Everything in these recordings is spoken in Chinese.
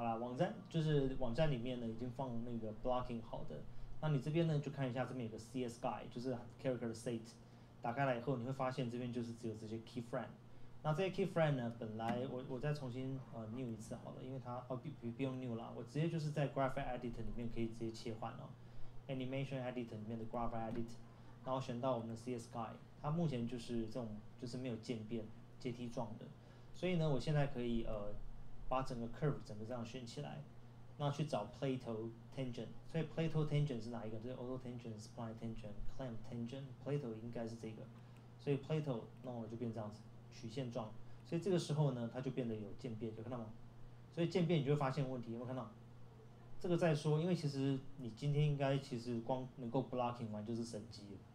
啦，网站就是网站里面呢已经放那个 blocking 好的，那你这边呢就看一下这边有个 CS guide，就是 character set，打开来以后你会发现这边就是只有这些 key frame。那这些 key frame 呢，本来我再重新new 一次好了，因为它不用 new 啦，我直接就是在 graphic edit 里面可以直接切换哦 ，animation edit 里面的 graphic edit，然后选到我们的 CS guide，它目前就是这种就是没有渐变阶梯状的，所以呢，我现在可以把整个 curve 整个这样选起来，那去找 Plato tangent， 所以 Plato tangent 是哪一个？这是 auto tangent、spline tangent、clamp tangent，Plato 应该是这个，所以 Plato 那我就变这样子曲线状，所以这个时候呢，它就变得有渐变，有看到吗？所以渐变你就会发现问题，有没有看到？这个再说，因为其实你今天应该其实光能够 blocking 完就是神机了，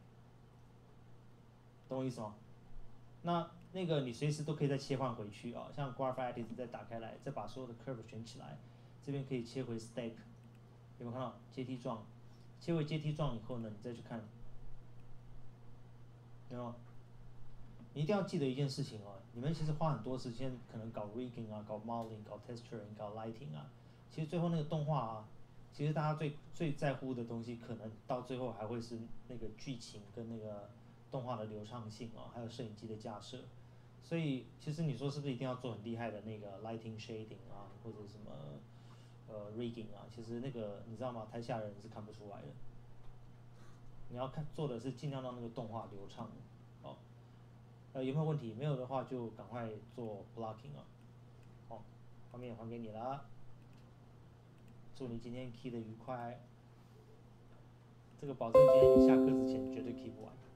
懂我意思吗？那个你随时都可以再切换回去啊，像 Graph Edit 再打开来，再把所有的 curve 选起来，这边可以切回 Step， 有没有看到阶梯状？切回阶梯状以后呢，你再去看，有没有？你一定要记得一件事情哦，你们其实花很多时间，可能搞 rigging 啊，搞 modeling，搞 texturing，搞 lighting 啊，其实最后那个动画啊，其实大家最在乎的东西，可能到最后还会是那个剧情跟那个动画的流畅性哦，还有摄影机的架设。所以其实你说是不是一定要做很厉害的那个 lighting shading 啊，或者什么rigging 啊？其实那个你知道吗？台下人是看不出来的。你要看做的是尽量让那个动画流畅哦。有没有问题？没有的话就赶快做 blocking 啊。好，画面还给你了，祝你今天 key 的愉快。这个保证今天你下课之前绝对 key 不完。